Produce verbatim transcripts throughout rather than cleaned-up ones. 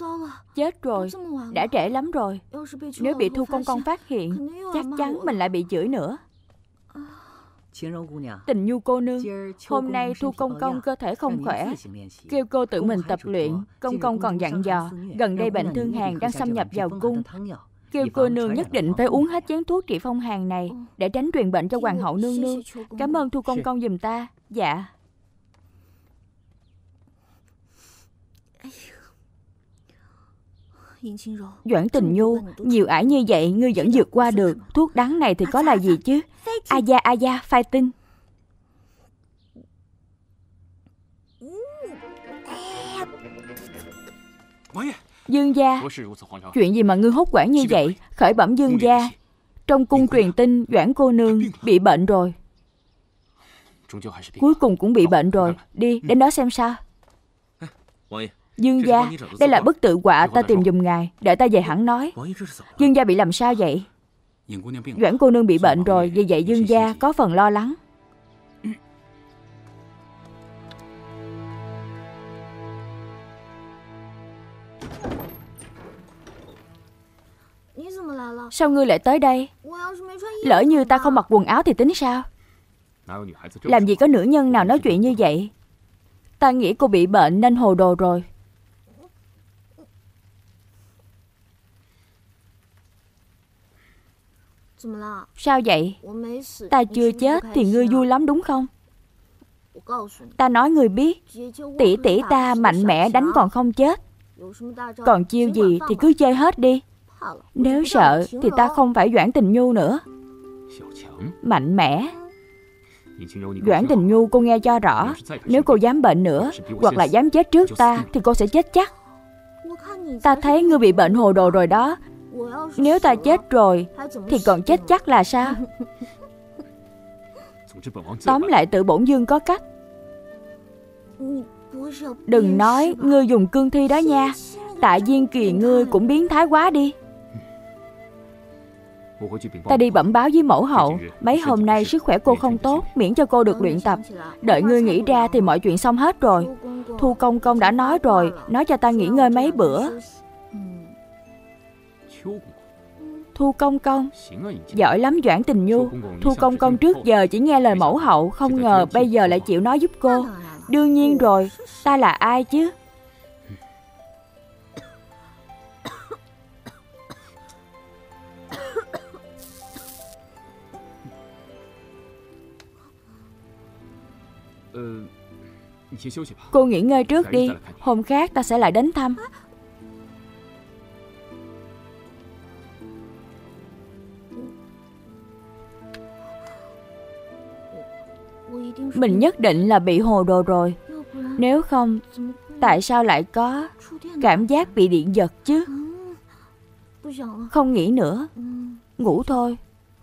Chết rồi, đã trễ lắm rồi. Nếu bị Thu Công Công phát hiện, chắc chắn mình lại bị chửi nữa. Tình Nhu cô nương, hôm nay Thu Công Công cơ thể không khỏe, kêu cô tự mình tập luyện. Công Công còn dặn dò, gần đây bệnh thương hàn đang xâm nhập vào cung, kêu cô nương nhất định phải uống hết chén thuốc trị phong hàn này để tránh truyền bệnh cho hoàng hậu nương nương. Cảm ơn Thu Công Công giùm ta. Dạ. Doãn Tình Nhu, nhiều ải như vậy ngươi vẫn vượt qua được. Thuốc đắng này thì có là gì chứ? A da a da, phai tinh. Dương gia, chuyện gì mà ngươi hốt hoảng như vậy? Khởi bẩm dương gia, trong cung truyền tin Doãn cô nương bị bệnh rồi. Cuối cùng cũng bị bệnh rồi. Đi, đến đó xem sao. Dương gia, đây là bức tự họa ta tìm giùm ngài, đợi ta về hẳn nói. Dương gia bị làm sao vậy? Doãn cô nương bị bệnh rồi, vì vậy dương gia có phần lo lắng. Sao ngươi lại tới đây? Lỡ như ta không mặc quần áo thì tính sao? Làm gì có nữ nhân nào nói chuyện như vậy? Ta nghĩ cô bị bệnh nên hồ đồ rồi. Sao vậy? Ta chưa chết thì ngươi vui lắm đúng không? Ta nói ngươi biết, tỷ tỷ ta mạnh mẽ đánh còn không chết. Còn chiêu gì thì cứ chơi hết đi. Nếu sợ thì ta không phải Doãn Tình Nhu nữa. Mạnh mẽ. Doãn Tình Nhu, cô nghe cho rõ, nếu cô dám bệnh nữa hoặc là dám chết trước ta thì cô sẽ chết chắc. Ta thấy ngươi bị bệnh hồ đồ rồi đó. Nếu ta chết rồi thì còn chết chắc là sao? Tóm lại tự bổn dương có cách. Đừng nói ngươi dùng cương thi đó nha. Tạ Diên Kỳ ngươi cũng biến thái quá đi. Ta đi bẩm báo với mẫu hậu, mấy hôm nay sức khỏe cô không tốt, miễn cho cô được luyện tập. Đợi ngươi nghĩ ra thì mọi chuyện xong hết rồi. Thu Công Công đã nói rồi, nói cho ta nghỉ ngơi mấy bữa. Thu Công Công, giỏi lắm Doãn Tình Nhu. Thu Công Công trước giờ chỉ nghe lời mẫu hậu, không ngờ bây giờ lại chịu nói giúp cô. Đương nhiên rồi, ta là ai chứ? Cô nghỉ ngơi trước đi, hôm khác ta sẽ lại đến thăm. Mình nhất định là bị hồ đồ rồi. Nếu không, tại sao lại có cảm giác bị điện giật chứ? Không nghĩ nữa, ngủ thôi.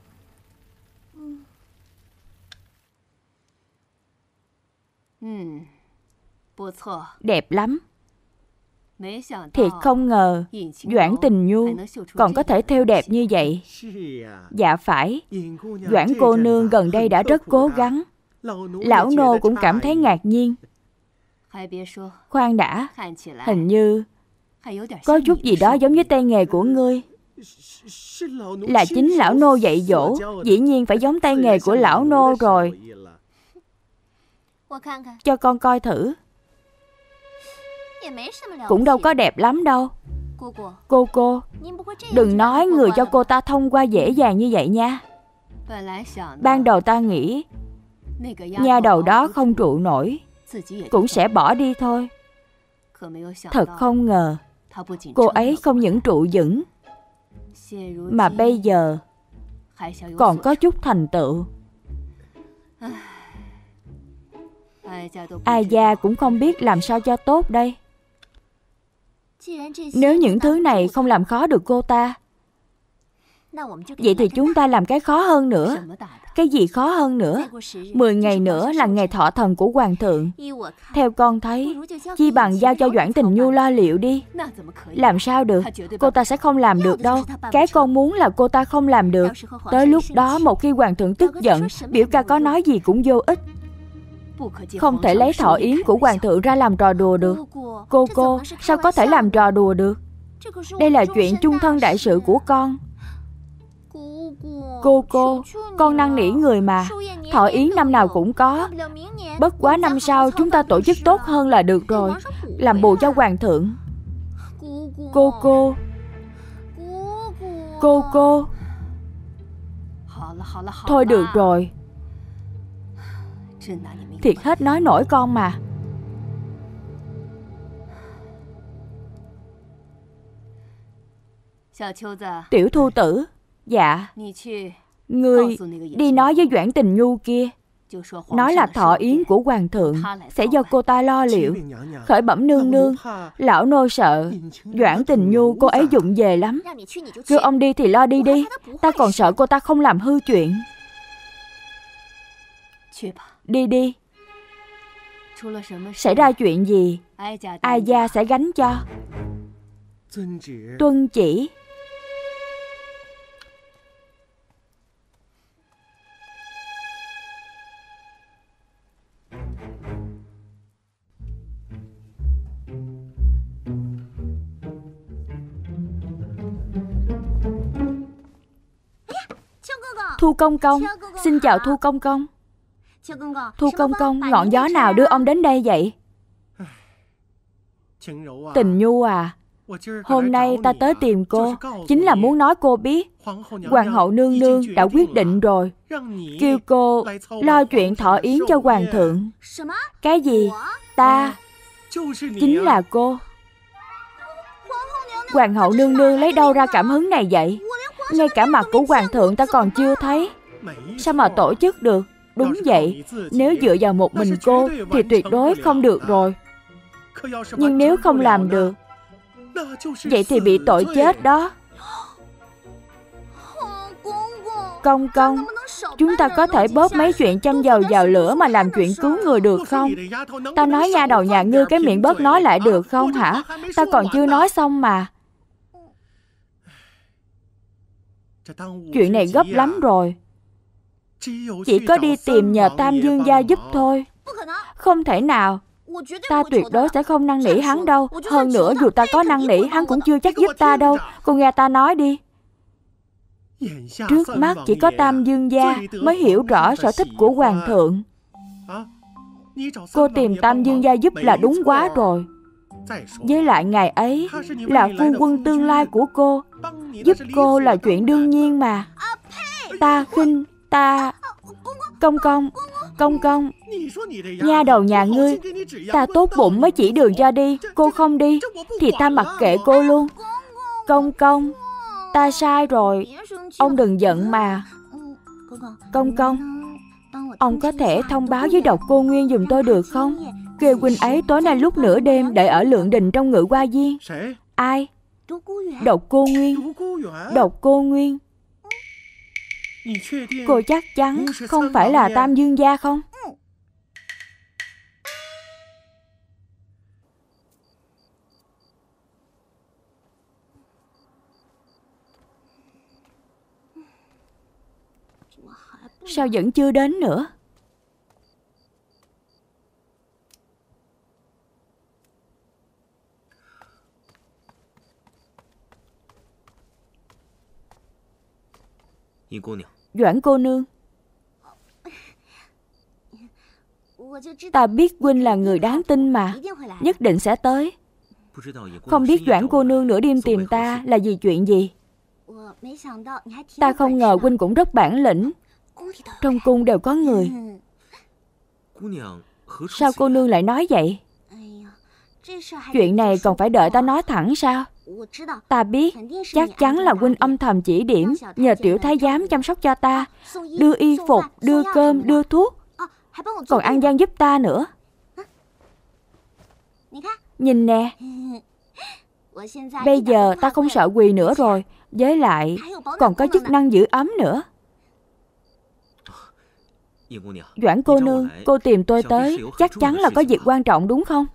Đẹp lắm. Thiệt không ngờ Doãn Tình Nhu còn có thể thêu đẹp như vậy. Dạ phải, Doãn cô nương gần đây đã rất cố gắng. Lão nô cũng cảm thấy ngạc nhiên. Khoan đã, hình như có chút gì đó giống với tay nghề của ngươi. Là chính lão nô dạy dỗ, dĩ nhiên phải giống tay nghề của lão nô rồi. Cho con coi thử. Cũng đâu có đẹp lắm đâu. Cô cô, đừng nói người cho cô ta thông qua dễ dàng như vậy nha. Ban đầu ta nghĩ nha đầu đó không trụ nổi, cũng sẽ bỏ đi thôi. Thật không ngờ cô ấy không những trụ vững, mà bây giờ còn có chút thành tựu. Ai gia cũng không biết làm sao cho tốt đây. Nếu những thứ này không làm khó được cô ta, vậy thì chúng ta làm cái khó hơn nữa. Cái gì khó hơn nữa? Mười ngày nữa là ngày thọ thần của hoàng thượng. Theo con thấy, chi bằng giao cho Doãn Tình Nhu lo liệu đi. Làm sao được? Cô ta sẽ không làm được đâu. Cái con muốn là cô ta không làm được. Tới lúc đó một khi hoàng thượng tức giận, biểu ca có nói gì cũng vô ích. Không thể lấy thọ yến của hoàng thượng ra làm trò đùa được. Cô cô, sao có thể làm trò đùa được? Đây là chuyện chung thân đại sự của con. Cô cô, con năn nỉ người mà. Thọ yến năm nào cũng có. Bất quá năm sau chúng ta tổ chức tốt hơn là được rồi, làm bù cho hoàng thượng. Cô cô, cô cô. Thôi được rồi. Thiệt hết nói nổi con mà. Tiểu Thu Tử. Dạ. Ngươi đi nói với Doãn Tình Nhu kia, nói là thọ yến của hoàng thượng sẽ do cô ta lo liệu. Khởi bẩm nương nương, lão nô sợ Doãn Tình Nhu cô ấy dụng về lắm. Kêu ông đi thì lo đi đi, ta còn sợ cô ta không làm hư chuyện. Đi đi. Xảy ra chuyện gì, ai gia sẽ gánh cho. Tuân chỉ. Thu công công, xin chào Thu công công. Thu công công, ngọn gió nào đưa ông đến đây vậy? Tình Nhu à, hôm nay ta tới tìm cô chính là muốn nói cô biết hoàng hậu nương nương đã quyết định rồi, kêu cô lo chuyện thọ yến cho hoàng thượng. Cái gì? Ta? Chính là cô. Hoàng hậu nương nương lấy đâu ra cảm hứng này vậy? Ngay cả mặt của hoàng thượng ta còn chưa thấy, sao mà tổ chức được? Đúng vậy, nếu dựa vào một mình cô thì tuyệt đối không được rồi. Nhưng nếu không làm được, vậy thì bị tội chết đó. Công công, chúng ta có thể bớt mấy chuyện châm dầu vào lửa mà làm chuyện cứu người được không? Ta nói nha đầu nhà ngươi cái miệng bớt nói lại được không hả? Ta còn chưa nói xong mà. Chuyện này gấp lắm rồi. Chỉ có đi tìm nhờ Tam Dương gia giúp thôi. Không thể nào. Ta tuyệt đối sẽ không năn nỉ hắn đâu. Hơn nữa dù ta có năn nỉ, hắn cũng chưa chắc giúp ta đâu. Cô nghe ta nói đi. Trước mắt chỉ có Tam Dương gia mới hiểu rõ sở thích của hoàng thượng. Cô tìm Tam Dương gia giúp là đúng quá rồi. Với lại ngày ấy là phu quân tương lai của cô, giúp cô là chuyện đương nhiên mà. Ta khinh, ta... Công công, công công, nha đầu nhà ngươi, ta tốt bụng mới chỉ đường cho đi. Cô không đi thì ta mặc kệ cô luôn. Công công, ta sai rồi, ông đừng giận mà. Công công, ông có thể thông báo với Độc Cô Nguyên giùm tôi được không? Kêu huynh ấy tối nay lúc nửa đêm đợi ở Lượng Đình trong Ngự Hoa Viên. Ai? Độc Cô Nguyên. Độc Cô Nguyên. Cô chắc chắn không phải là Tam Dương gia không? Sao vẫn chưa đến nữa? Doãn cô nương, ta biết huynh là người đáng tin mà, nhất định sẽ tới. Không biết Doãn cô nương nửa đêm tìm ta là vì chuyện gì? Ta không ngờ huynh cũng rất bản lĩnh. Trong cung đều có người. Sao cô nương lại nói vậy? Chuyện này còn phải đợi ta nói thẳng sao? Ta biết, chắc chắn là huynh âm thầm chỉ điểm, nhờ tiểu thái giám chăm sóc cho ta, đưa y phục, đưa cơm, đưa thuốc, còn ăn gian giúp ta nữa. Nhìn nè, bây giờ ta không sợ quỳ nữa rồi, với lại còn có chức năng giữ ấm nữa. Doãn cô nương, cô tìm tôi tới, chắc chắn là có việc quan trọng đúng không?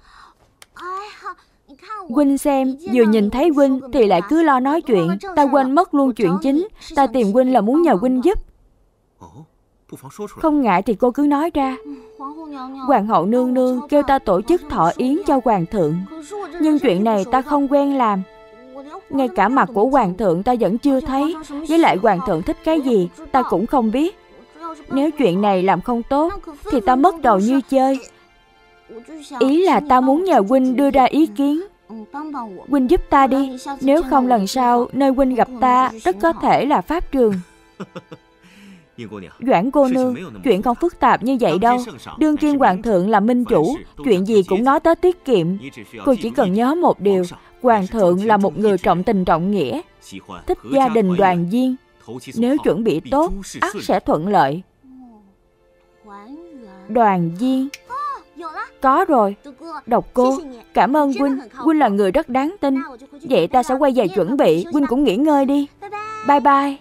Huynh xem, vừa nhìn thấy huynh thì lại cứ lo nói chuyện, ta quên mất luôn chuyện chính. Ta tìm huynh là muốn nhờ huynh giúp. Không ngại thì cô cứ nói ra. Hoàng hậu nương nương kêu ta tổ chức thọ yến cho hoàng thượng, nhưng chuyện này ta không quen làm. Ngay cả mặt của hoàng thượng ta vẫn chưa thấy, với lại hoàng thượng thích cái gì ta cũng không biết. Nếu chuyện này làm không tốt thì ta mất đầu như chơi. Ý là ta muốn nhờ huynh đưa ra ý kiến. Huynh giúp ta đi, nếu không lần sau nơi huynh gặp ta rất có thể là pháp trường. Doãn cô nương, chuyện không phức tạp như vậy đâu. Đương kim hoàng thượng là minh chủ, chuyện gì cũng nói tới tiết kiệm. Cô chỉ cần nhớ một điều, hoàng thượng là một người trọng tình trọng nghĩa, thích gia đình đoàn viên. Nếu chuẩn bị tốt, ắt sẽ thuận lợi. Đoàn viên. Có rồi. Độc Cô, cảm ơn huynh. Huynh là người rất đáng tin. Vậy ta sẽ quay về chuẩn bị, huynh cũng nghỉ ngơi đi. Bye bye.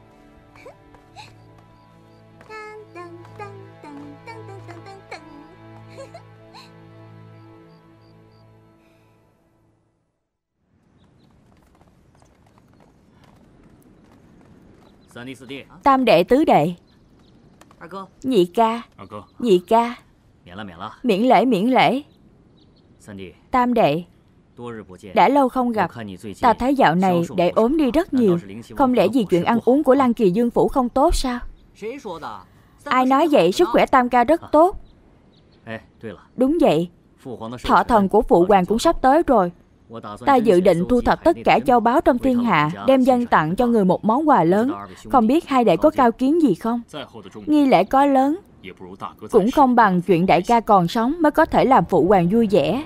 Tam đệ tứ đệ. Nhị ca. Nhị ca. Miễn lễ miễn lễ. Tam đệ, đã lâu không gặp. Ta thấy dạo này đệ ốm đi rất nhiều. Không lẽ vì chuyện ăn uống của Lăng Kỳ Dương phủ không tốt sao? Ai nói vậy? Sức khỏe tam ca rất tốt. Đúng vậy, thọ thần của phụ hoàng cũng sắp tới rồi. Ta dự định thu thập tất cả châu báu trong thiên hạ, đem dâng tặng cho người một món quà lớn. Không biết hai đệ có cao kiến gì không? Nghi lễ có lớn cũng không bằng chuyện đại ca còn sống mới có thể làm phụ hoàng vui vẻ.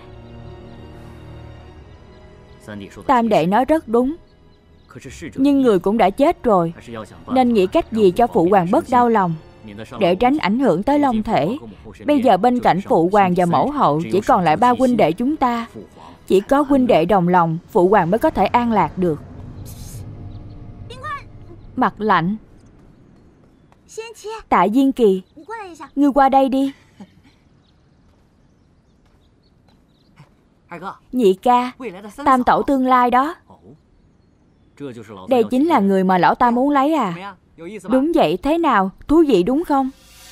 Tam đệ nói rất đúng. Nhưng người cũng đã chết rồi, nên nghĩ cách gì cho phụ hoàng bớt đau lòng, để tránh ảnh hưởng tới long thể. Bây giờ bên cạnh phụ hoàng và mẫu hậu chỉ còn lại ba huynh đệ chúng ta. Chỉ có huynh đệ đồng lòng, phụ hoàng mới có thể an lạc được. Mặt lạnh. Tạ Diên Kỳ, ngươi qua đây đi. Nhị ca, tam tẩu tương lai đó. Đây chính là người mà lão ta muốn lấy à? Đúng vậy, thế nào? Thú vị đúng không?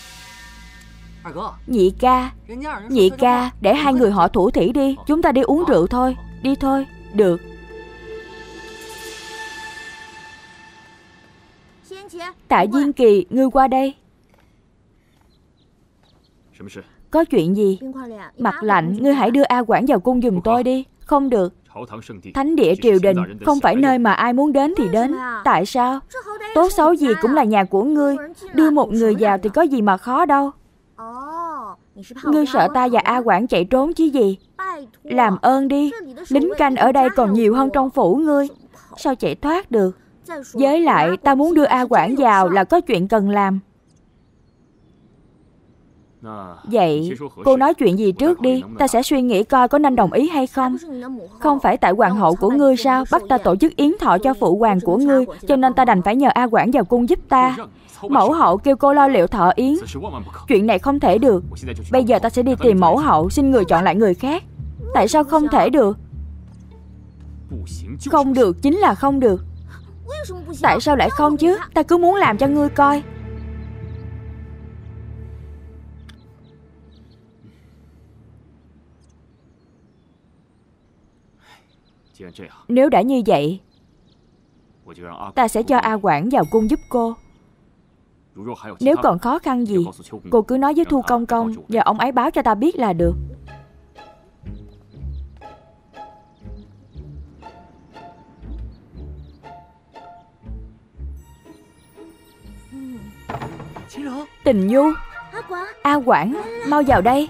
Nhị ca, nhị ca, để hai người họ thủ thỉ đi. Chúng ta đi uống rượu thôi. Đi thôi. Được. Tạ Diên Kỳ, ngươi qua đây. Có chuyện gì? Mặt lạnh, ngươi hãy đưa A Quản vào cung giùm tôi đi. Không được. Thánh địa triều đình không phải nơi mà ai muốn đến thì đến. Tại sao? Tốt xấu gì cũng là nhà của ngươi. Đưa một người vào thì có gì mà khó đâu. Ngươi sợ ta và A Quản chạy trốn chứ gì? Làm ơn đi. Lính canh ở đây còn nhiều hơn trong phủ ngươi. Sao chạy thoát được? Với lại ta muốn đưa A Quản vào là có chuyện cần làm. Vậy cô nói chuyện gì trước đi, ta sẽ suy nghĩ coi có nên đồng ý hay không. Không phải tại hoàng hậu của ngươi sao bắt ta tổ chức yến thọ cho phụ hoàng của ngươi, cho nên ta đành phải nhờ A Quản vào cung giúp ta. Mẫu hậu kêu cô lo liệu thọ yến. Chuyện này không thể được. Bây giờ ta sẽ đi tìm mẫu hậu, xin người chọn lại người khác. Tại sao không thể được? Không được chính là không được. Tại sao lại không chứ? Ta cứ muốn làm cho ngươi coi. Nếu đã như vậy, ta sẽ cho A Quản vào cung giúp cô. Nếu còn khó khăn gì, cô cứ nói với Thu Công Công, và ông ấy báo cho ta biết là được. Tình Nhu, A Quản, mau vào đây.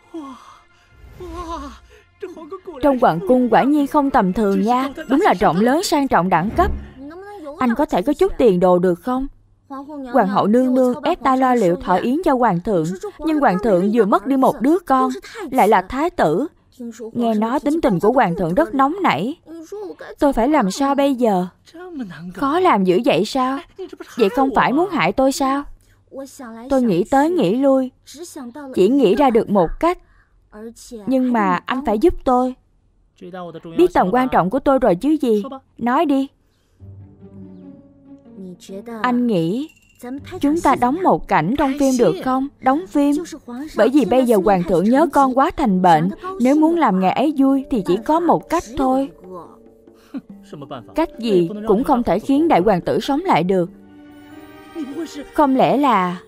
Trong hoàng cung quả nhiên không tầm thường nha. Đúng là rộng lớn sang trọng đẳng cấp. Anh có thể có chút tiền đồ được không? Hoàng hậu nương nương ép ta lo liệu thọ yến cho hoàng thượng, nhưng hoàng thượng vừa mất đi một đứa con, lại là thái tử. Nghe nói tính tình của hoàng thượng rất nóng nảy. Tôi phải làm sao bây giờ? Khó làm dữ vậy sao? Vậy không phải muốn hại tôi sao? Tôi nghĩ tới nghĩ lui, chỉ nghĩ ra được một cách. Nhưng mà anh phải giúp tôi. Biết tầm quan trọng của tôi rồi chứ gì. Nói đi. Anh nghĩ Chúng ta đóng một cảnh trong phim được không? Đóng phim. Bởi vì bây giờ hoàng thượng nhớ con quá thành bệnh. Nếu muốn làm ngày ấy vui thì chỉ có một cách thôi. Cách gì cũng không thể khiến đại hoàng tử sống lại được. Không lẽ là...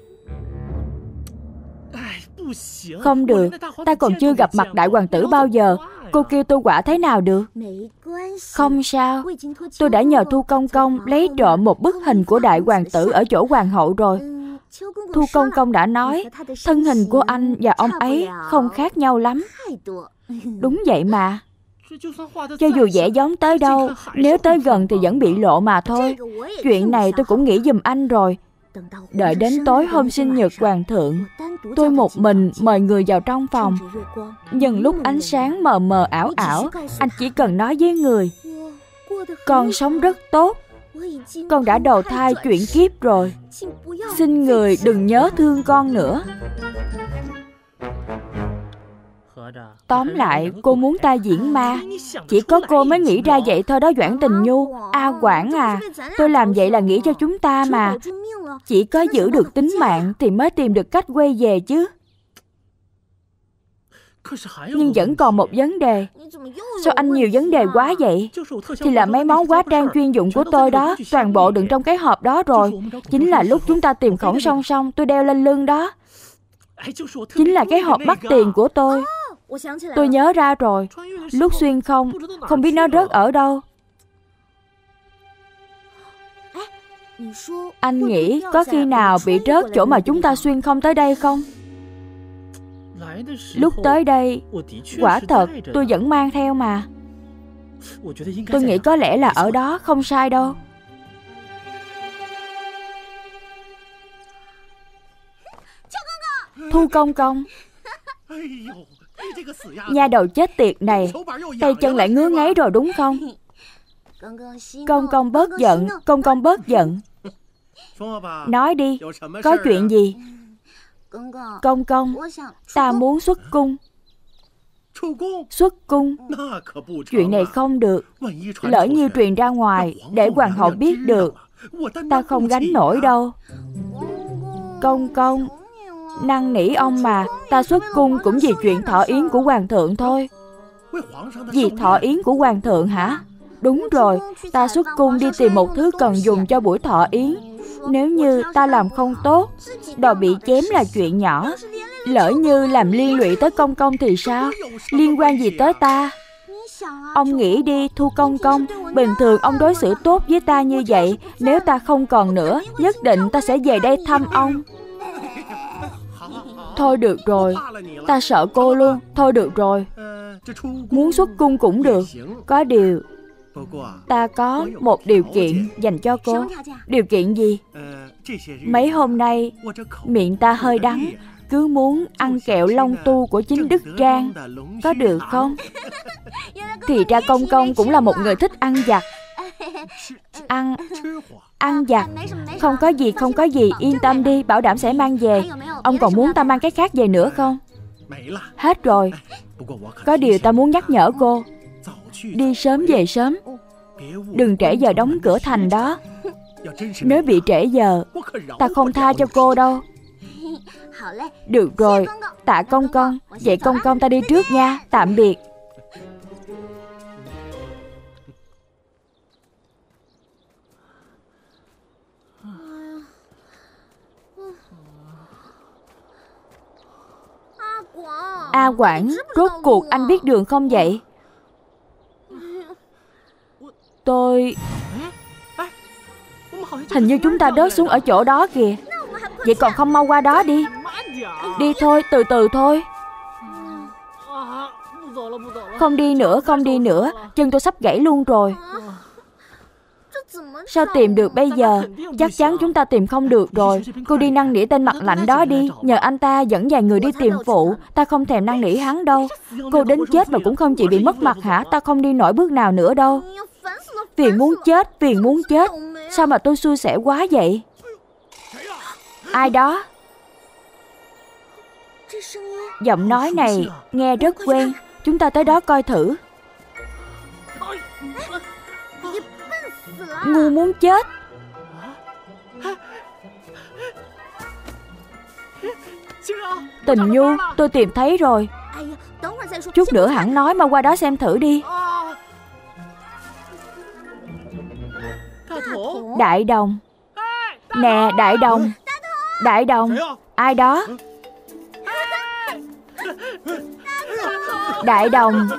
Không được, ta còn chưa gặp mặt đại hoàng tử bao giờ. Cô kêu tôi quả thế nào được? Không sao, tôi đã nhờ Thu Công Công lấy trộm một bức hình của đại hoàng tử ở chỗ hoàng hậu rồi. Thu Công Công đã nói thân hình của anh và ông ấy không khác nhau lắm. Đúng vậy mà. Cho dù vẽ giống tới đâu, nếu tới gần thì vẫn bị lộ mà thôi. Chuyện này tôi cũng nghĩ giùm anh rồi. Đợi đến tối hôm sinh nhật hoàng thượng, tôi một mình mời người vào trong phòng. Nhân lúc ánh sáng mờ mờ ảo ảo, anh chỉ cần nói với người: con sống rất tốt, con đã đầu thai chuyển kiếp rồi, xin người đừng nhớ thương con nữa. Tóm lại, cô muốn ta diễn ma. Chỉ có cô mới nghĩ ra vậy thôi đó Doãn Tình Nhu. A Quảng à, tôi làm vậy là nghĩ cho chúng ta mà. Chỉ có giữ được tính mạng thì mới tìm được cách quay về chứ. Nhưng vẫn còn một vấn đề. Sao anh nhiều vấn đề quá vậy? Thì là mấy món hóa trang chuyên dụng của tôi đó, toàn bộ đựng trong cái hộp đó rồi. Chính là lúc chúng ta tìm khổng song song tôi đeo lên lưng đó. Chính là cái hộp bắt tiền của tôi. Tôi nhớ ra rồi. Lúc xuyên không, không biết nó rớt ở đâu. Anh nghĩ có khi nào bị rớt chỗ mà chúng ta xuyên không tới đây không? Lúc tới đây, quả thật tôi vẫn mang theo mà. Tôi nghĩ có lẽ là ở đó, không sai đâu. Thu Công Công. Nha đầu chết tiệt này, tay chân lại ngứa ngáy rồi đúng không? Công công bớt giận, công công bớt giận. Nói đi, có chuyện gì? Công công, ta muốn xuất cung. Xuất cung? Chuyện này không được. Lỡ như truyền ra ngoài để hoàng hậu biết được, ta không gánh nổi đâu. Công công, năn nỉ ông mà, ta xuất cung cũng vì chuyện thọ yến của hoàng thượng thôi. Vì thọ yến của hoàng thượng hả? Đúng rồi, ta xuất cung đi tìm một thứ cần dùng cho buổi thọ yến. Nếu như ta làm không tốt, đòi bị chém là chuyện nhỏ. Lỡ như làm liên lụy tới công công thì sao? Liên quan gì tới ta? Ông nghĩ đi Thu Công Công, bình thường ông đối xử tốt với ta như vậy. Nếu ta không còn nữa, nhất định ta sẽ về đây thăm ông. Thôi được rồi, ta sợ cô luôn. Thôi được rồi, muốn xuất cung cũng được. Có điều ta có một điều kiện dành cho cô. Điều kiện gì? Mấy hôm nay miệng ta hơi đắng, cứ muốn ăn kẹo long tu của chính Đức Trang. Có được không? Thì ra công công cũng là một người thích ăn vặt. Ăn Ăn vặt? Không có gì, không có gì, yên tâm đi, bảo đảm sẽ mang về. Ông còn muốn ta mang cái khác về nữa không? Hết rồi. Có điều ta muốn nhắc nhở cô, đi sớm về sớm, đừng trễ giờ đóng cửa thành đó. Nếu bị trễ giờ, ta không tha cho cô đâu. Được rồi, tạ công công. Vậy công công ta đi trước nha. Tạm biệt. A Quảng, rốt cuộc anh biết đường không vậy? Tôi... Hình như chúng ta rớt xuống ở chỗ đó kìa. Vậy còn không mau qua đó đi. Đi thôi, từ từ thôi. Không đi nữa, không đi nữa. Chân tôi sắp gãy luôn rồi. Sao tìm được bây giờ? Chắc chắn chúng ta tìm không được rồi. Cô đi năn nỉ tên mặt lạnh đó đi. Nhờ anh ta dẫn vài người đi tìm phụ. Ta không thèm năn nỉ hắn đâu. Cô đến chết mà cũng không chịu bị mất mặt hả? Ta không đi nổi bước nào nữa đâu. Phiền muốn chết, phiền muốn chết. Sao mà tôi xui xẻo quá vậy? Ai đó? Giọng nói này nghe rất quen. Chúng ta tới đó coi thử. Ngu muốn chết. Tình Nhu, tôi tìm thấy rồi. Chút nữa hẳn nói, mà qua đó xem thử đi. Đại Đồng. Nè, Đại Đồng. Đại Đồng. Ai đó? Đại Đồng.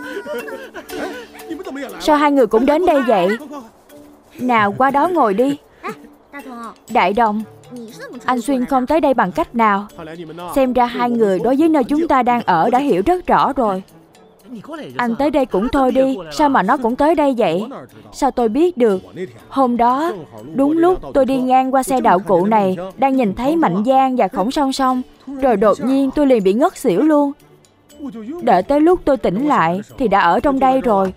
Sao hai người cũng đến đây vậy? Nào, qua đó ngồi đi. Đại Đồng, anh xuyên không tới đây bằng cách nào? Xem ra hai người đối với nơi chúng ta đang ở đã hiểu rất rõ rồi. Anh tới đây cũng thôi đi, sao mà nó cũng tới đây vậy? Sao tôi biết được? Hôm đó, đúng lúc tôi đi ngang qua xe đạo cụ này, đang nhìn thấy Mạnh Giang và Khổng Song Song, rồi đột nhiên tôi liền bị ngất xỉu luôn. Đợi tới lúc tôi tỉnh lại thì đã ở trong đây rồi.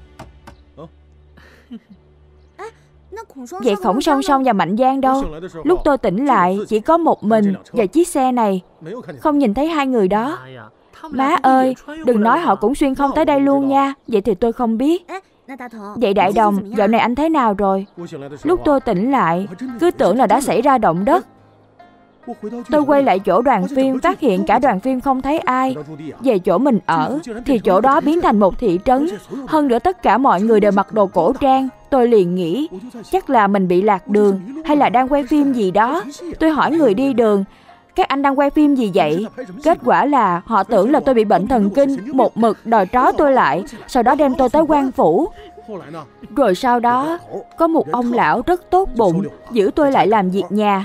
Vậy Khổng Song Song và Mạnh Giang đâu? Lúc tôi tỉnh lại chỉ có một mình và chiếc xe này, không nhìn thấy hai người đó. Má ơi, đừng nói họ cũng xuyên không tới đây luôn nha. Vậy thì tôi không biết. Vậy Đại Đồng, dạo này anh thế nào rồi? Lúc tôi tỉnh lại, cứ tưởng là đã xảy ra động đất. Tôi quay lại chỗ đoàn phim, phát hiện cả đoàn phim không thấy ai. Về chỗ mình ở, thì chỗ đó biến thành một thị trấn. Hơn nữa tất cả mọi người đều mặc đồ cổ trang. Tôi liền nghĩ, chắc là mình bị lạc đường, hay là đang quay phim gì đó. Tôi hỏi người đi đường, các anh đang quay phim gì vậy? Kết quả là họ tưởng là tôi bị bệnh thần kinh, một mực đòi trói tôi lại, sau đó đem tôi tới quan phủ. Rồi sau đó, có một ông lão rất tốt bụng, giữ tôi lại làm việc nhà.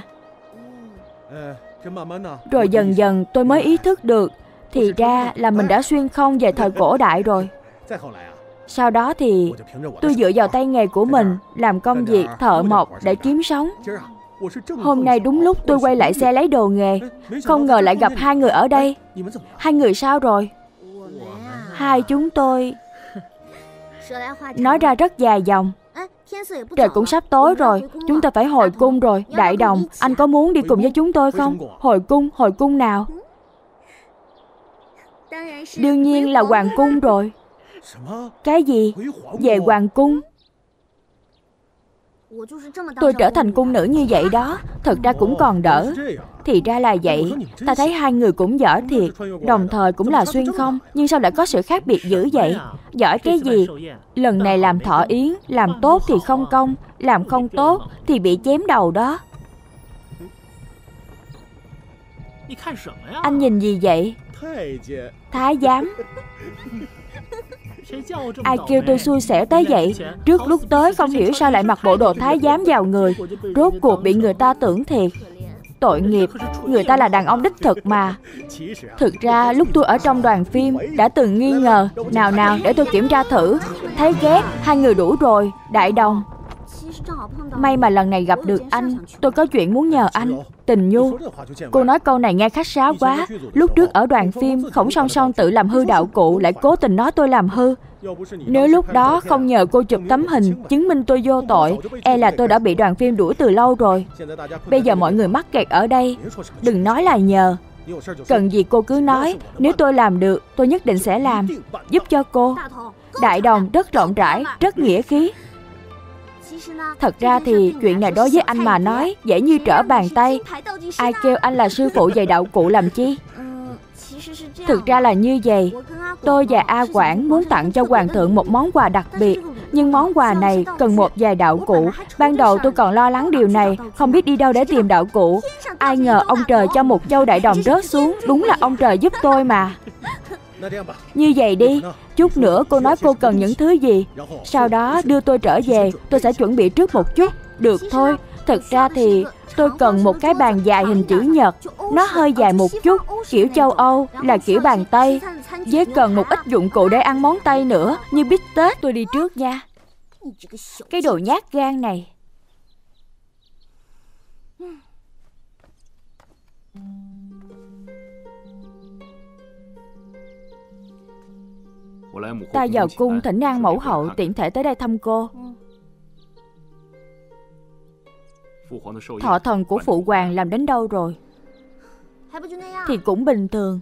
Rồi dần dần tôi mới ý thức được, thì ra là mình đã xuyên không về thời cổ đại rồi. Sau đó thì tôi dựa vào tay nghề của mình, làm công việc thợ mộc để kiếm sống. Hôm nay đúng lúc tôi quay lại xe lấy đồ nghề, không ngờ lại gặp hai người ở đây. Hai người sao rồi? Hai chúng tôi... Nói ra rất dài dòng. Trời cũng sắp tối rồi, chúng ta phải hồi cung rồi. Đại Đồng, anh có muốn đi cùng với chúng tôi không? Hồi cung, hồi cung nào? Đương nhiên là hoàng cung rồi. Cái gì? Về hoàng cung? Tôi trở thành cung nữ như vậy đó. Thật ra cũng còn đỡ. Thì ra là vậy. Ta thấy hai người cũng giỏi thiệt, đồng thời cũng là xuyên không. Nhưng sao lại có sự khác biệt dữ vậy? Giỏi cái gì? Lần này làm thọ yến, làm tốt thì không công, làm không tốt thì bị chém đầu đó. Anh nhìn gì vậy? Thái giám. Ai kêu tôi xui xẻo tới vậy? Trước lúc tới không hiểu sao lại mặc bộ đồ thái giám vào người. Rốt cuộc bị người ta tưởng thiệt. Tội nghiệp, người ta là đàn ông đích thực mà. Thực ra lúc tôi ở trong đoàn phim đã từng nghi ngờ. Nào nào để tôi kiểm tra thử. Thấy ghét, hai người đủ rồi. Đại Đồng, may mà lần này gặp được anh. Tôi có chuyện muốn nhờ anh. Tình Nhu, cô nói câu này nghe khách sáo quá. Lúc trước ở đoàn phim, Khổng Song Song tự làm hư đạo cụ, lại cố tình nói tôi làm hư. Nếu lúc đó không nhờ cô chụp tấm hình chứng minh tôi vô tội, e là tôi đã bị đoàn phim đuổi từ lâu rồi. Bây giờ mọi người mắc kẹt ở đây, đừng nói là nhờ. Cần gì cô cứ nói. Nếu tôi làm được, tôi nhất định sẽ làm, giúp cho cô. Đại Đồng rất rộng rãi, rất nghĩa khí. Thật ra thì chuyện này đối với anh mà nói dễ như trở bàn tay. Ai kêu anh là sư phụ dạy đạo cụ làm chi? Thực ra là như vậy. Tôi và A Quảng muốn tặng cho hoàng thượng một món quà đặc biệt. Nhưng món quà này cần một vài đạo cụ. Ban đầu tôi còn lo lắng điều này, không biết đi đâu để tìm đạo cụ. Ai ngờ ông trời cho một châu Đại Đồng rớt xuống. Đúng là ông trời giúp tôi mà. Như vậy đi, chút nữa cô nói cô cần những thứ gì, sau đó đưa tôi trở về. Tôi sẽ chuẩn bị trước một chút. Được thôi. Thật ra thì tôi cần một cái bàn dài hình chữ nhật. Nó hơi dài một chút, kiểu châu Âu, là kiểu bàn Tây. Với cần một ít dụng cụ để ăn món Tây nữa, như bít tết. Tôi đi trước nha. Cái đồ nhát gan này. Ta vào cung thỉnh an mẫu hậu, tiện thể tới đây thăm cô. Thọ thần của phụ hoàng làm đến đâu rồi? Thì cũng bình thường.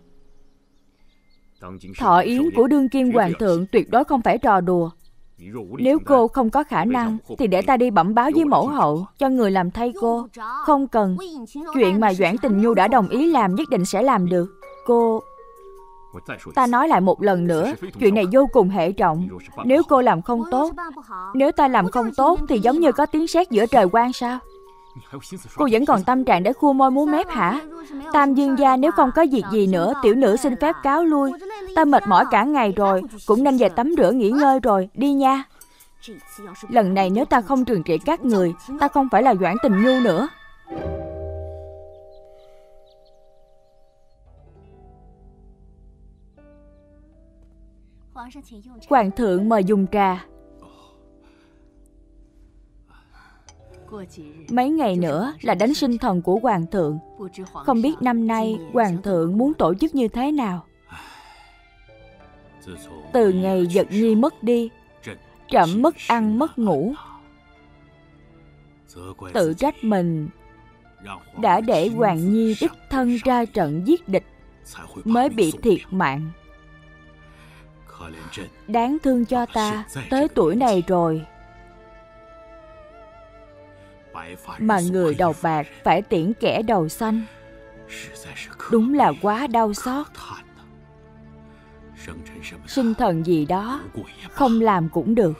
Thọ yến của đương kim hoàng thượng tuyệt đối không phải trò đùa. Nếu cô không có khả năng thì để ta đi bẩm báo với mẫu hậu, cho người làm thay cô. Không cần. Chuyện mà Doãn Tình Nhu đã đồng ý làm nhất định sẽ làm được. cô... Ta nói lại một lần nữa, chuyện này vô cùng hệ trọng. Nếu cô làm không tốt, Nếu ta làm không tốt thì giống như có tiếng sét giữa trời quang sao? Cô vẫn còn tâm trạng để khua môi múa mép hả? Tam Dương gia nếu không có việc gì nữa, tiểu nữ xin phép cáo lui. Ta mệt mỏi cả ngày rồi, cũng nên về tắm rửa nghỉ ngơi rồi, đi nha. Lần này nếu ta không trừng trị các người, ta không phải là Doãn Tình Nhu nữa. Hoàng thượng mời dùng trà. Mấy ngày nữa là đánh sinh thần của Hoàng thượng. Không biết năm nay Hoàng thượng muốn tổ chức như thế nào. Từ ngày Giật Nhi mất đi, trẫm mất ăn mất ngủ. Tự trách mình đã để Hoàng Nhi đích thân ra trận giết địch, mới bị thiệt mạng. Đáng thương cho ta, tới tuổi này rồi mà người đầu bạc phải tiễn kẻ đầu xanh. Đúng là quá đau xót. Sinh thần gì đó không làm cũng được.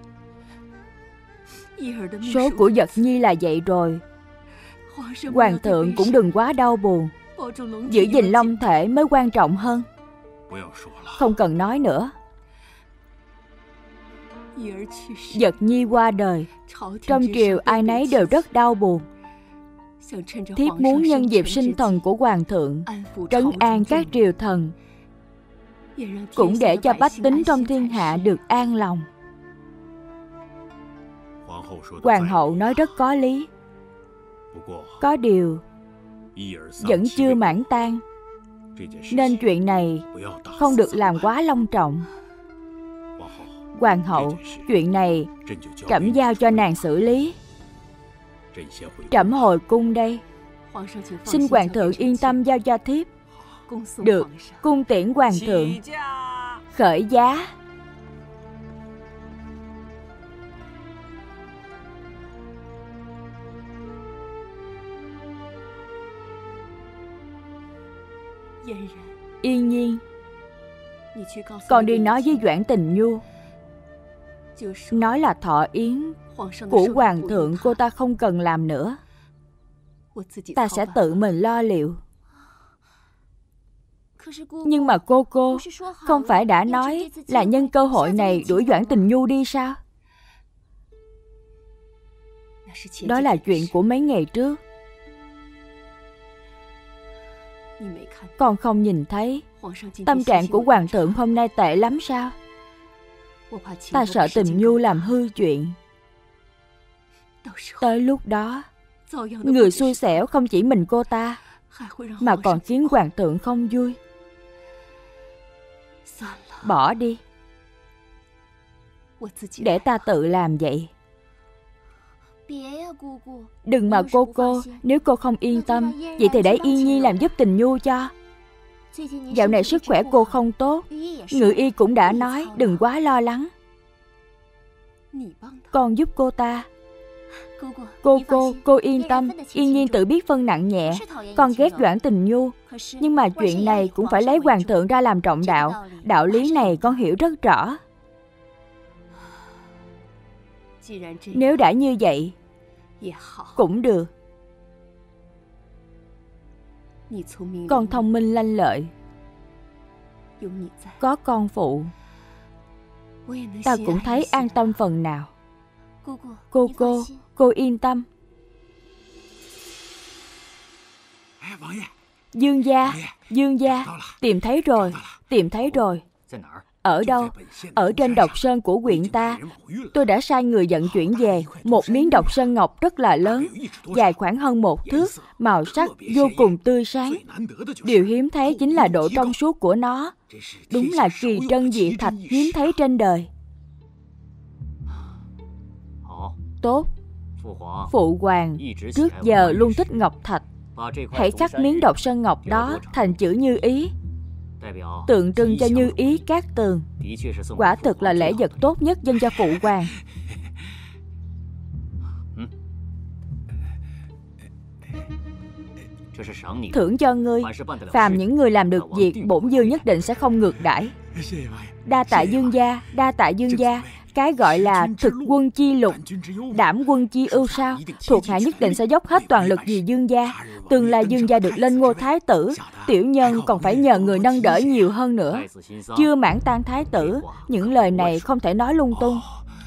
Số của Giật Nhi là vậy rồi. Hoàng thượng cũng đừng quá đau buồn. Giữ gìn long thể mới quan trọng hơn. Không cần nói nữa. Giật Nhi qua đời, trong triều ai nấy đều rất đau buồn. Thiếp muốn nhân dịp sinh thần của Hoàng thượng, trấn an các triều thần, cũng để cho bách tính trong thiên hạ được an lòng. Hoàng hậu nói rất có lý. Có điều vẫn chưa mãn tan, nên chuyện này không được làm quá long trọng. Hoàng hậu, chuyện này trẫm giao cho nàng xử lý. Trẫm hồi cung đây. Xin Hoàng thượng yên tâm giao cho thiếp. Được, cung tiễn Hoàng thượng. Khởi giá. Yên Nhiên, con đi nói với Doãn Tình Nhu, nói là thọ yến của Hoàng thượng cô ta không cần làm nữa. Ta sẽ tự mình lo liệu. Nhưng mà cô cô không phải đã nói là nhân cơ hội này đuổi Doãn Tình Nhu đi sao? Đó là chuyện của mấy ngày trước. Con không nhìn thấy tâm trạng của Hoàng thượng hôm nay tệ lắm sao? Ta sợ Tình Nhu làm hư chuyện. Tới lúc đó, người xui xẻo không chỉ mình cô ta, mà còn khiến Hoàng thượng không vui. Bỏ đi. Để ta tự làm vậy. Đừng mà cô cô, nếu cô không yên tâm, vậy thì để Yên Nhi làm giúp Tình Nhu cho. Dạo này sức khỏe cô không tốt, ngự y cũng đã nói đừng quá lo lắng. Con giúp cô ta. Cô cô, cô yên tâm, Yên Nhiên tự biết phân nặng nhẹ. Con ghét Doãn Tình Nhu, nhưng mà chuyện này cũng phải lấy Hoàng thượng ra làm trọng đạo. Đạo lý này con hiểu rất rõ. Nếu đã như vậy, cũng được. Con thông minh lanh lợi, có con phụ, ta cũng thấy an tâm phần nào. Cô cô, cô yên tâm. Dương gia, Dương gia, tìm thấy rồi, tìm thấy rồi. Ở đâu? Ở trên độc sơn của huyện ta. Tôi đã sai người vận chuyển về một miếng độc sơn ngọc rất là lớn, dài khoảng hơn một thước, màu sắc vô cùng tươi sáng. Điều hiếm thấy chính là độ trong suốt của nó. Đúng là kỳ trân dị thạch hiếm thấy trên đời. Tốt. Phụ hoàng trước giờ luôn thích ngọc thạch. Hãy khắc miếng độc sơn ngọc đó thành chữ Như Ý, tượng trưng cho Như Ý Cát Tường. Quả thực là lễ vật tốt nhất dâng cho phụ hoàng. Thưởng cho ngươi. Phàm những người làm được việc, bổn dương nhất định sẽ không ngược đãi. Đa tạ dương gia, đa tạ dương gia. Cái gọi là thực quân chi lục, đảm quân chi ưu sao? Thuộc hạ nhất định sẽ dốc hết toàn lực vì dương gia. Tương lai dương gia được lên ngôi thái tử, tiểu nhân còn phải nhờ người nâng đỡ nhiều hơn nữa. Chưa mãn tan thái tử, những lời này không thể nói lung tung.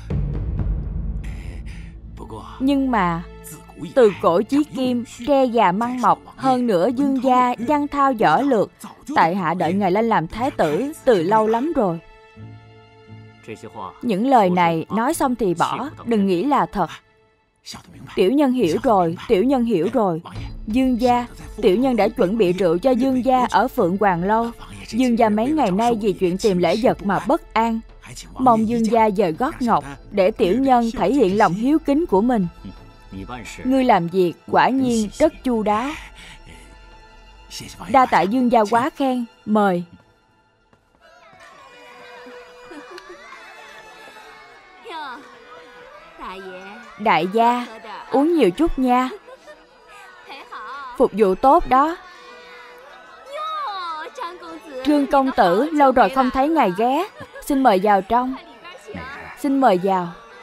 Nhưng mà từ cổ chí kim, tre già măng mọc. Hơn nữa dương gia văn thao võ lược. Tại hạ đợi ngài lên làm thái tử từ lâu lắm rồi. Những lời này nói xong thì bỏ, đừng nghĩ là thật. Tiểu nhân hiểu rồi, tiểu nhân hiểu rồi. Dương gia, tiểu nhân đã chuẩn bị rượu cho dương gia ở Phượng Hoàng Lâu. Dương gia mấy ngày nay vì chuyện tìm lễ vật mà bất an. Mong dương gia dời gót ngọc để tiểu nhân thể hiện lòng hiếu kính của mình. Ngươi làm việc quả nhiên rất chu đáo. Đa tạ dương gia quá khen. Mời. Đại gia, uống nhiều chút nha. Phục vụ tốt đó. Trương công tử, lâu rồi không thấy ngài ghé. Xin mời vào trong. Xin mời vào.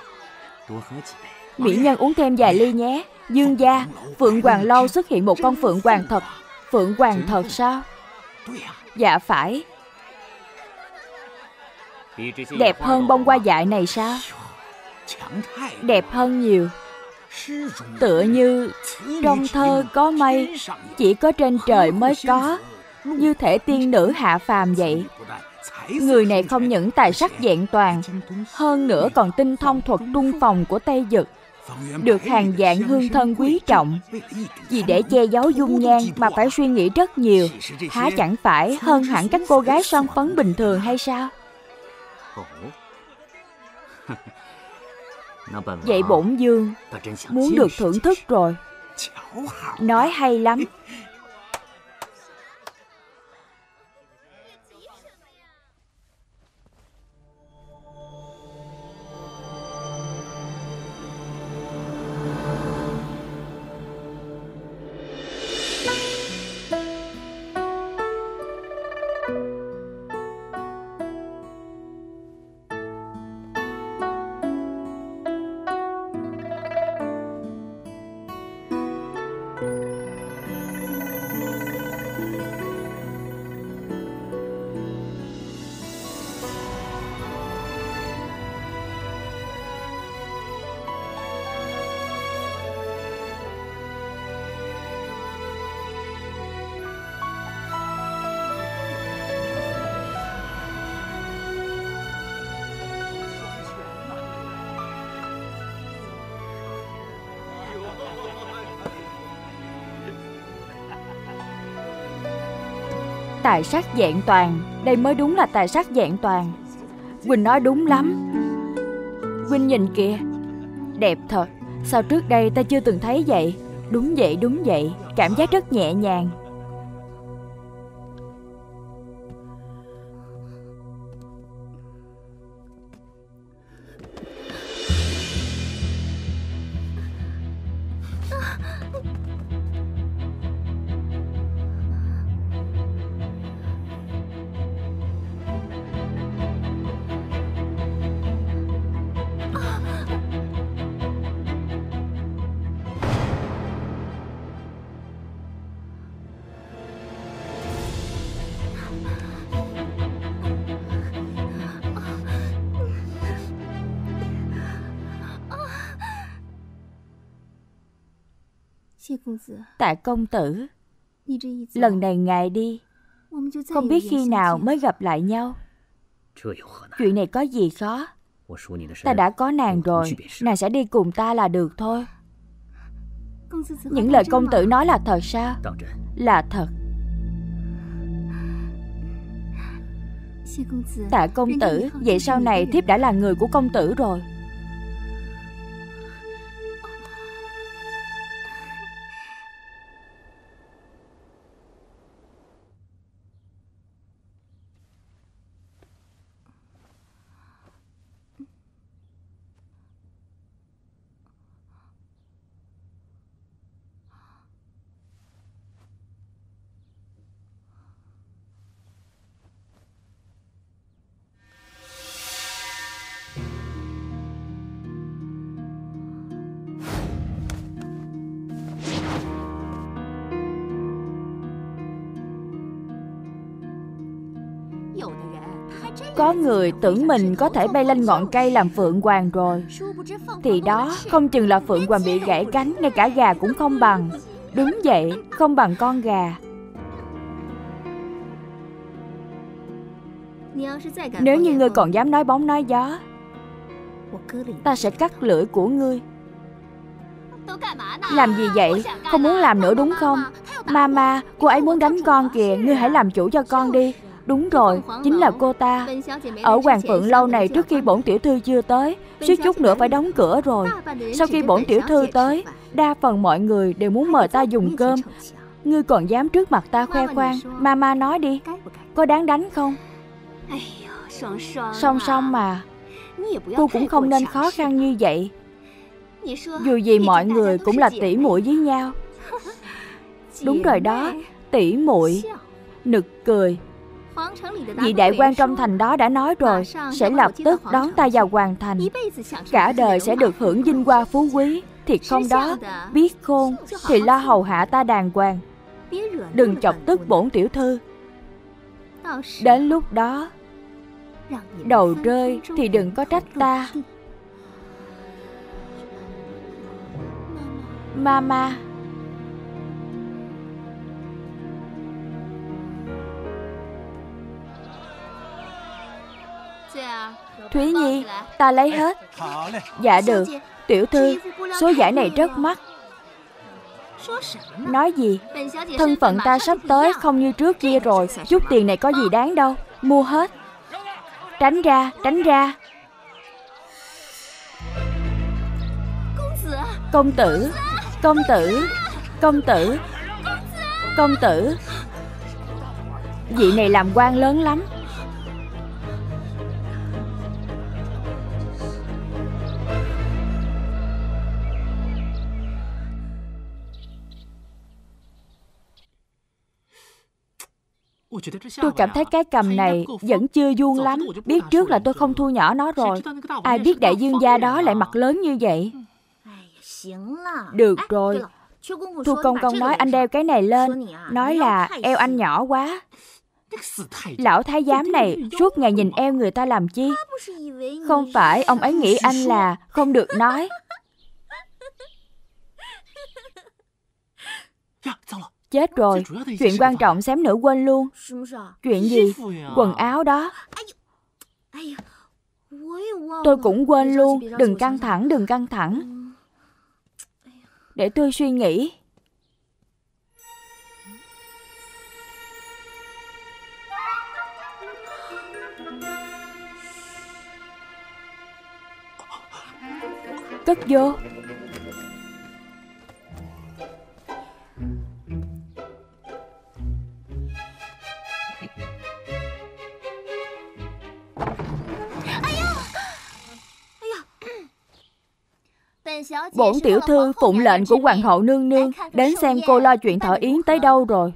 Mỹ nhân uống thêm vài ly nhé. Dương gia, Phượng Hoàng Lâu xuất hiện một con Phượng Hoàng thật. Phượng Hoàng thật sao? Dạ phải. Đẹp hơn bông hoa dại này sao? Đẹp hơn nhiều. Tựa như trong thơ có mây, chỉ có trên trời mới có, như thể tiên nữ hạ phàm vậy. Người này không những tài sắc vẹn toàn, hơn nữa còn tinh thông thuật trung phòng của Tây Dực, được hàng vạn hương thân quý trọng. Vì để che giấu dung nhan mà phải suy nghĩ rất nhiều, há chẳng phải hơn hẳn các cô gái son phấn bình thường hay sao? Vậy bổn dương muốn được thưởng thức rồi. Nói hay lắm. Tài sắc vẹn toàn, đây mới đúng là tài sắc vẹn toàn. Huynh nói đúng lắm. Huynh nhìn kìa, đẹp thật. Sao trước đây ta chưa từng thấy vậy? Đúng vậy, đúng vậy. Cảm giác rất nhẹ nhàng. Tạ công tử, lần này ngài đi, không biết khi nào mới gặp lại nhau. Chuyện này có gì khó? Ta đã có nàng rồi, nàng sẽ đi cùng ta là được thôi. Những lời công tử nói là thật sao? Là thật. Tạ công tử, vậy sau này thiếp đã là người của công tử rồi. Có người tưởng mình có thể bay lên ngọn cây làm phượng hoàng rồi, thì đó không chừng là phượng hoàng bị gãy cánh, ngay cả gà cũng không bằng. Đúng vậy, không bằng con gà. Nếu như ngươi còn dám nói bóng nói gió, ta sẽ cắt lưỡi của ngươi. Làm gì vậy? Không muốn làm nữa đúng không? Mama, cô ấy muốn đánh con kìa, ngươi hãy làm chủ cho con đi. Đúng rồi, chính là cô ta. Ở Hoàng Phượng lâu này trước khi bổn tiểu thư chưa tới, suýt chút nữa phải đóng cửa rồi. Sau khi bổn tiểu thư tới, đa phần mọi người đều muốn mời ta dùng cơm. Ngươi còn dám trước mặt ta khoe khoang. Mama nói đi, có đáng đánh không? Song Song mà, cô cũng không nên khó khăn như vậy. Dù gì mọi người cũng là tỷ muội với nhau. Đúng rồi đó, tỷ muội. Nực cười. Vị đại quan trong thành đó đã nói rồi, sẽ lập tức đón ta vào hoàng thành, cả đời sẽ được hưởng vinh hoa phú quý. Thiệt không đó, biết khôn thì lo hầu hạ ta đàng hoàng, đừng chọc tức bổn tiểu thư. Đến lúc đó đầu rơi thì đừng có trách ta. Mama. Thúy Nhi, ta lấy hết. Dạ được. Tiểu thư, số vải này rất mắc. Nói gì? Thân phận ta sắp tới không như trước kia rồi, chút tiền này có gì đáng đâu. Mua hết. Tránh ra, tránh ra. Công tử, công tử, công tử, công tử. Vị này làm quan lớn lắm. Tôi cảm thấy cái cầm này vẫn chưa vuông lắm. Biết trước là tôi không thu nhỏ nó rồi. Ai biết đại dương gia đó lại mặt lớn như vậy. Được rồi. Thu công công nói anh đeo cái này lên, nói là eo anh nhỏ quá. Lão thái giám này suốt ngày nhìn eo người ta làm chi? Không phải ông ấy nghĩ anh là không được nói. Chết rồi, chuyện quan trọng xém nữa quên luôn. Chuyện gì? Quần áo đó. Tôi cũng quên luôn. Đừng căng thẳng, đừng căng thẳng. Để tôi suy nghĩ. Cất vô. Bổn tiểu thư phụng lệnh của hoàng hậu nương nương đến xem cô lo chuyện thọ yến tới đâu rồi.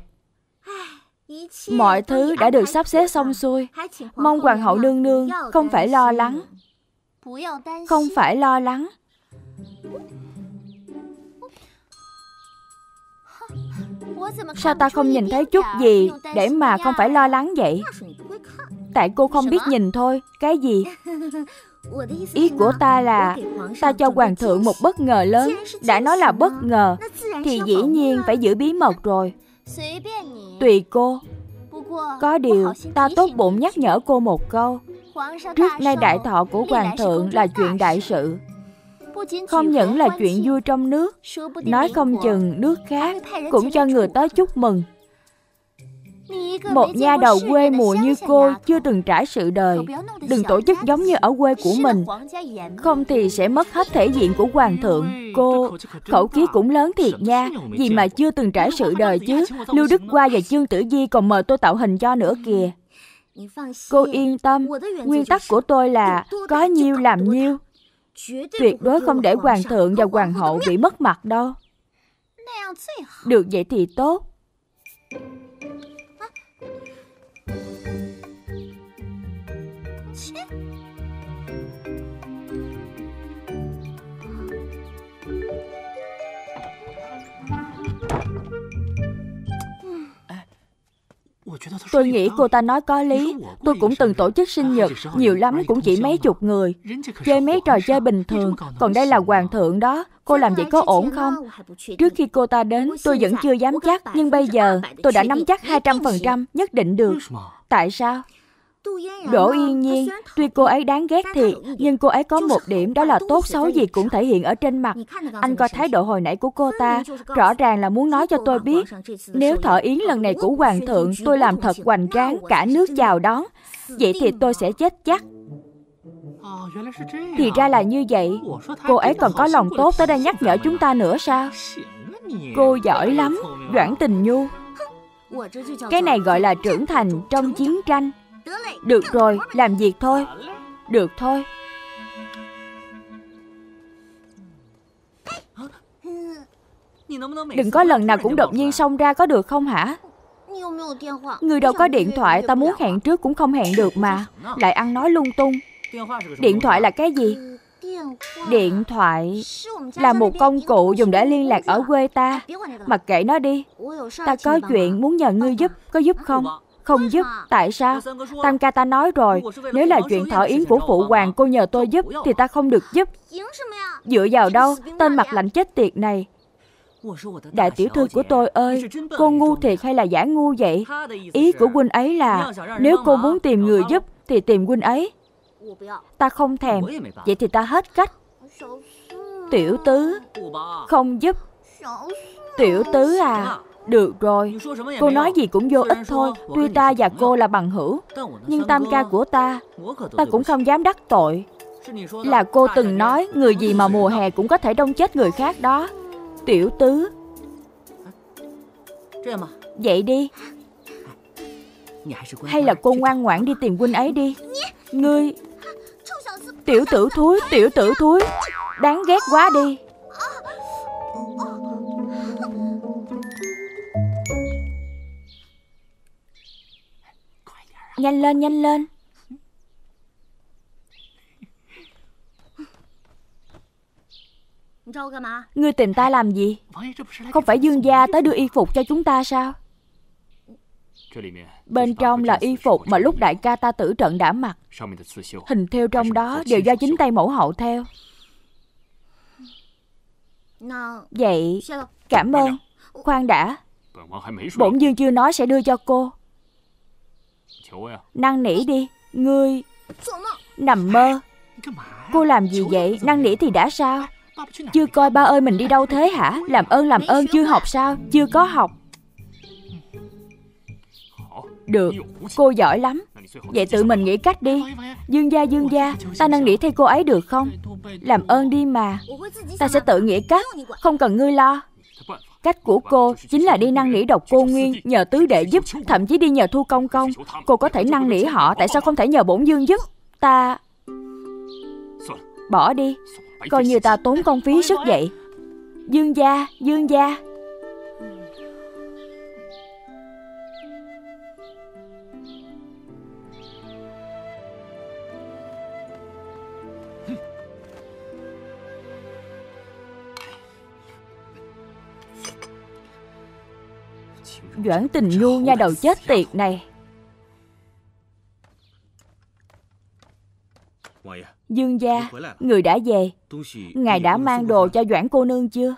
Mọi thứ đã được sắp xếp xong xuôi. Mong hoàng hậu nương nương không phải lo lắng. Không phải lo lắng. Sao ta không nhìn thấy chút gì để mà không phải lo lắng vậy? Tại cô không biết nhìn thôi. Cái gì? Ý của ta là ta cho hoàng thượng một bất ngờ lớn. Đã nói là bất ngờ thì dĩ nhiên phải giữ bí mật rồi. Tùy cô. Có điều ta tốt bụng nhắc nhở cô một câu. Trước nay đại thọ của hoàng thượng là chuyện đại sự. Không những là chuyện vui trong nước, nói không chừng nước khác cũng cho người tới chúc mừng. Một nha đầu quê mùa như cô chưa từng trải sự đời, đừng tổ chức giống như ở quê của mình. Không thì sẽ mất hết thể diện của hoàng thượng. Cô khẩu khí cũng lớn thiệt nha. Gì mà chưa từng trải sự đời chứ. Lưu Đức Hoa và Chương Tử Di còn mời tôi tạo hình cho nữa kìa. Cô yên tâm. Nguyên tắc của tôi là có nhiêu làm nhiêu. Tuyệt đối không để hoàng thượng và hoàng hậu bị mất mặt đâu. Được vậy thì tốt. Tôi nghĩ cô ta nói có lý. Tôi cũng từng tổ chức sinh nhật, nhiều lắm cũng chỉ mấy chục người, chơi mấy trò chơi bình thường. Còn đây là hoàng thượng đó. Cô làm vậy có ổn không? Trước khi cô ta đến, tôi vẫn chưa dám chắc. Nhưng bây giờ, tôi đã nắm chắc hai trăm phần trăm nhất định được. Tại sao? Đỗ Yên Nhiên, tuy cô ấy đáng ghét thiệt, nhưng cô ấy có một điểm, đó là tốt xấu gì cũng thể hiện ở trên mặt. Anh coi thái độ hồi nãy của cô ta, rõ ràng là muốn nói cho tôi biết, nếu thọ yến lần này của hoàng thượng tôi làm thật hoành tráng, cả nước chào đón, vậy thì tôi sẽ chết chắc. Thì ra là như vậy. Cô ấy còn có lòng tốt tới đây nhắc nhở chúng ta nữa sao? Cô giỏi lắm, Doãn Tình Nhu. Cái này gọi là trưởng thành trong chiến tranh. Được rồi, làm việc thôi. Được thôi. Đừng có lần nào cũng đột nhiên xông ra có được không hả? Người đâu có điện thoại, ta muốn hẹn trước cũng không hẹn được mà. Lại ăn nói lung tung. Điện thoại là cái gì? Điện thoại là một công cụ dùng để liên lạc ở quê ta. Mặc kệ nó đi. Ta có chuyện muốn nhờ ngươi giúp, có giúp không? Không giúp, tại sao? Tam ca ta nói rồi, nếu là chuyện thọ yến của phụ hoàng cô nhờ tôi giúp thì ta không được giúp. Dựa vào đâu, tên mặt lạnh chết tiệt này. Đại tiểu thư của tôi ơi, cô ngu thiệt hay là giả ngu vậy? Ý của huynh ấy là, nếu cô muốn tìm người giúp thì tìm huynh ấy. Ta không thèm, vậy thì ta hết cách. Tiểu tứ, không giúp. Tiểu tứ à, được rồi, cô nói gì cũng vô ích thôi. Tuy ta và cô là bằng hữu, nhưng tam ca của ta, ta cũng không dám đắc tội. Là cô từng nói, người gì mà mùa hè cũng có thể đông chết người khác đó. Tiểu tứ, vậy đi. Hay là cô ngoan ngoãn đi tìm huynh ấy đi. Ngươi, tiểu tử thúi, tiểu tử thúi, đáng ghét quá đi. Nhanh lên, nhanh lên. Ngươi tìm ta làm gì? Không phải Dương gia tới đưa y phục cho chúng ta sao? Bên trong là y phục mà lúc đại ca ta tử trận đã mặc. Hình thêu trong đó đều do chính tay mẫu hậu thêu. Vậy, cảm ơn. Khoan đã, bổn vương chưa nói sẽ đưa cho cô. Năn nỉ đi. Ngươi nằm mơ. Cô làm gì vậy? Năn nỉ thì đã sao? Chưa coi ba ơi mình đi đâu thế hả? Làm ơn làm ơn, chưa học sao? Chưa có học. Được, cô giỏi lắm. Vậy tự mình nghĩ cách đi. Dương gia, Dương gia, ta năn nỉ thay cô ấy được không? Làm ơn đi mà. Ta sẽ tự nghĩ cách, không cần ngươi lo. Cách của cô chính là đi năn nỉ Độc Cô Nguyên, nhờ tứ đệ giúp, thậm chí đi nhờ Thu Công Công. Cô có thể năn nỉ họ, tại sao không thể nhờ bổn vương giúp? Ta... Bỏ đi. Coi như ta tốn công phí sức vậy. Dương gia, Dương gia. Doãn Tình Nhu nha đầu chết tiệt này. Dương gia, người đã về. Ngài đã mang đồ cho Doãn cô nương chưa?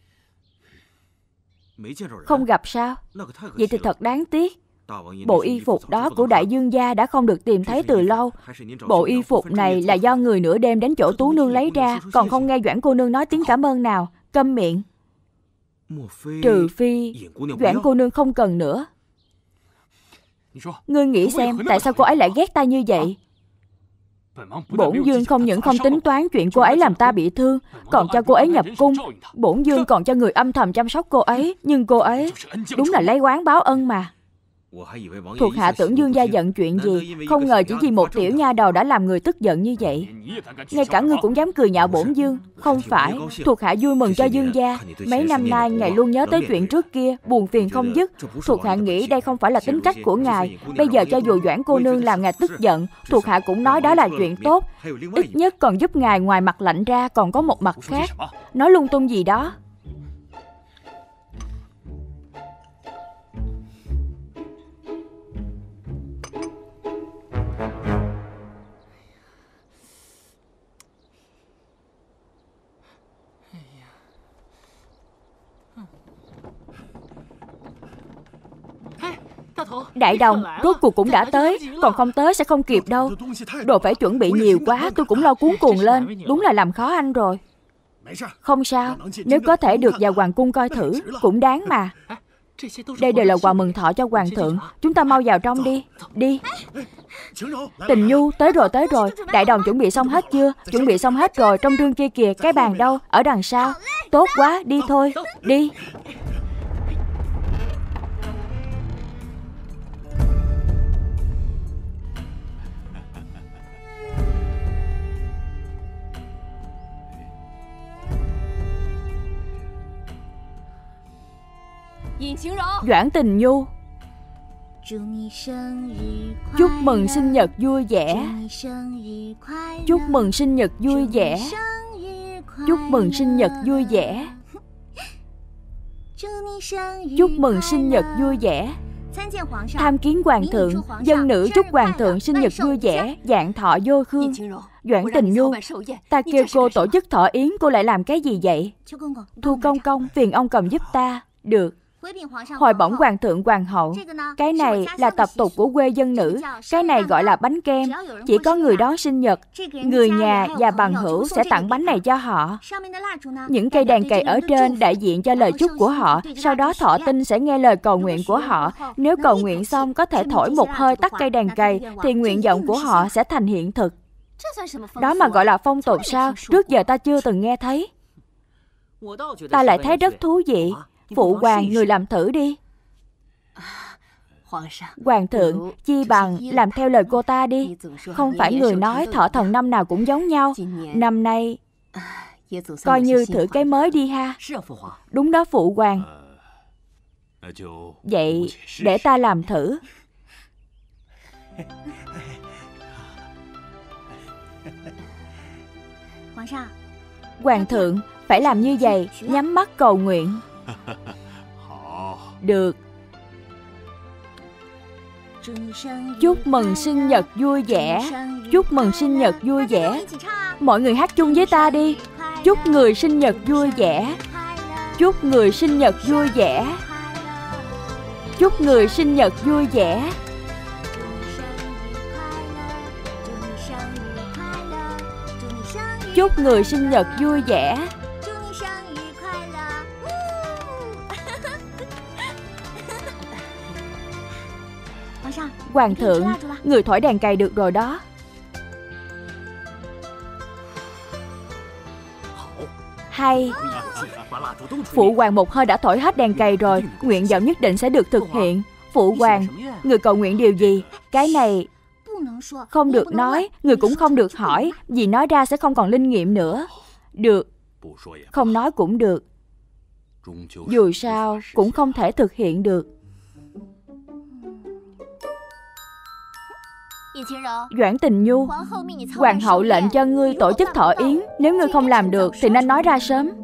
Không gặp sao? Vậy thì thật đáng tiếc. Bộ y phục đó của đại dương gia đã không được tìm thấy từ lâu. Bộ y phục này là do người nửa đêm đến chỗ Tú nương lấy ra, còn không nghe Doãn cô nương nói tiếng cảm ơn nào. Câm miệng. Trừ phi Doãn cô nương không cần nữa. Ngươi nghĩ xem, tại sao cô ấy lại ghét ta như vậy? Bổn vương không những không tính toán chuyện cô ấy làm ta bị thương, còn cho cô ấy nhập cung. Bổn vương còn cho người âm thầm chăm sóc cô ấy. Nhưng cô ấy đúng là lấy oán báo ân mà. Thuộc hạ tưởng Dương gia giận chuyện gì, không ngờ chỉ vì một tiểu nha đầu đã làm người tức giận như vậy. Ngay cả ngươi cũng dám cười nhạo bổn vương. Không phải, thuộc hạ vui mừng cho Dương gia. Mấy năm nay ngài luôn nhớ tới chuyện trước kia, buồn phiền không dứt. Thuộc hạ nghĩ đây không phải là tính cách của ngài. Bây giờ cho dù Doãn cô nương làm ngài tức giận, thuộc hạ cũng nói đó là chuyện tốt. Ít nhất còn giúp ngài ngoài mặt lạnh ra còn có một mặt khác. Nói lung tung gì đó. Đại đồng, rốt cuộc cũng đã tới. Còn không tới sẽ không kịp đâu. Đồ phải chuẩn bị nhiều quá, tôi cũng lo cuống cuồng lên. Đúng là làm khó anh rồi. Không sao, nếu có thể được vào hoàng cung coi thử cũng đáng mà. Đây đều là quà mừng thọ cho hoàng thượng. Chúng ta mau vào trong đi. Đi. Tình Nhu, tới rồi tới rồi. Đại đồng chuẩn bị xong hết chưa? Chuẩn bị xong hết rồi. Trong rương kia kìa. Cái bàn đâu? Ở đằng sau. Tốt quá, đi thôi. Đi. Doãn Tình Nhu, chúc mừng sinh nhật vui vẻ. Chúc mừng sinh nhật vui vẻ. Chúc mừng sinh nhật vui vẻ. Chúc mừng sinh nhật vui vẻ. Tham kiến hoàng thượng. Dân nữ chúc hoàng thượng sinh nhật vui vẻ, vạn thọ vô khương. Doãn Tình Nhu, ta kêu cô tổ chức thọ yến, cô lại làm cái gì vậy? Thu công công, phiền ông cầm giúp ta. Được. Hồi bổng hoàng thượng hoàng hậu. Cái này là tập tục của quê dân nữ. Cái này gọi là bánh kem. Chỉ có người đón sinh nhật, người nhà và bằng hữu sẽ tặng bánh này cho họ. Những cây đèn cầy ở trên đại diện cho lời chúc của họ. Sau đó thọ tinh sẽ nghe lời cầu nguyện của họ. Nếu cầu nguyện xong có thể thổi một hơi tắt cây đèn cầy, thì nguyện vọng của họ sẽ thành hiện thực. Đó mà gọi là phong tục sao? Trước giờ ta chưa từng nghe thấy. Ta lại thấy rất thú vị. Phụ hoàng, người làm thử đi. Hoàng thượng, chi bằng làm theo lời cô ta đi. Không phải người nói thọ thần năm nào cũng giống nhau. Năm nay coi như thử cái mới đi ha. Đúng đó phụ hoàng. Vậy để ta làm thử. Hoàng thượng, phải làm như vậy, nhắm mắt cầu nguyện. Được. Chúc mừng sinh nhật vui vẻ. Chúc mừng sinh nhật vui vẻ. Mọi người hát chung với ta đi. Chúc người sinh nhật vui vẻ. Chúc người sinh nhật vui vẻ. Chúc người sinh nhật vui vẻ. Chúc người sinh nhật vui vẻ. Hoàng thượng, người thổi đèn cày được rồi đó. Hay. Phụ hoàng một hơi đã thổi hết đèn cày rồi. Nguyện vọng nhất định sẽ được thực hiện. Phụ hoàng, người cầu nguyện điều gì? Cái này không được nói, người cũng không được hỏi, vì nói ra sẽ không còn linh nghiệm nữa. Được. Không nói cũng được. Dù sao cũng không thể thực hiện được. Doãn Tình Nhu, hoàng hậu lệnh cho ngươi tổ chức thọ yến. Nếu ngươi không làm được thì nên nói ra sớm.